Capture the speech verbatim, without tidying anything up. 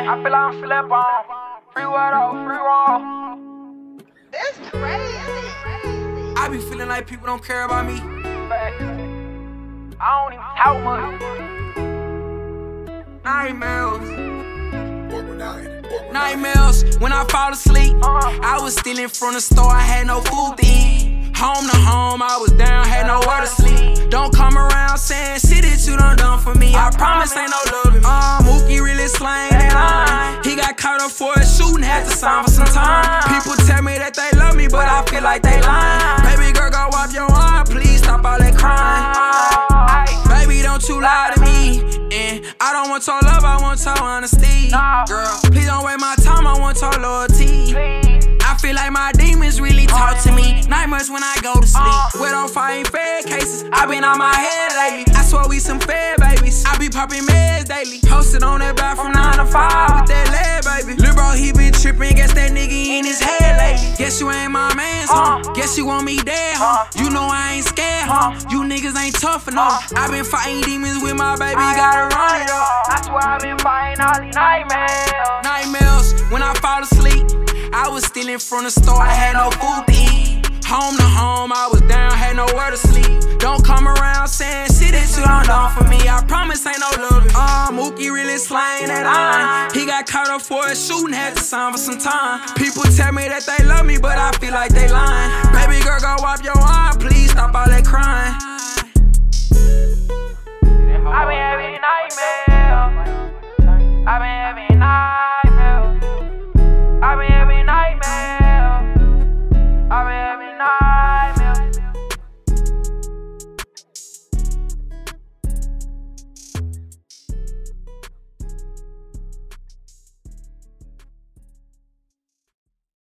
I feel like I'm Steppa. Free water, free roll. That's crazy. I be feeling like people don't care about me. I don't even talk much. Nightmares. Nightmares. When I fall asleep, I was stealing from the store. I had no food to eat. Home to home, I was down, had nowhere to sleep. Don't come around saying shit that you done done for me. I promise ain't no love in me. Uh, Mookie really slang that line. He got caught up for a shooting, had to sign for some time. People tell me that they love me, but I feel like they lying. Baby girl, go wipe your eye, please stop all that crying. Baby, don't you lie to me. And I don't want your love, I want your honesty. Girl, please don't waste my time, I want your loyalty. I feel like my demons really talk to me. Nightmares when I go to sleep. We don't fight fed cases, I been on my head lately. I swear we some fed babies, I be popping meds daily. Posted on that back from nine to five with that lead, baby. Lil' bro, he been tripping, guess that nigga in his head lately. Guess you ain't my man's, huh? Guess you want me dead, huh? You know I ain't scared, huh? You niggas ain't tough enough. I been fighting demons with my baby, gotta run it up. I swear I been fighting all these nightmares. Nightmares, when I fall asleep, I was stealing from the store, I had no food to eat. Home to home, I was down, had nowhere to sleep. Don't come around saying shit that you done done for me. I promise ain't no love in me. Uh, Mookie really slang that line. He got caught up for a shooting, had to sign for some time. People tell me that they love me, but I feel like they lying. Baby girl, go wipe your eye, please stop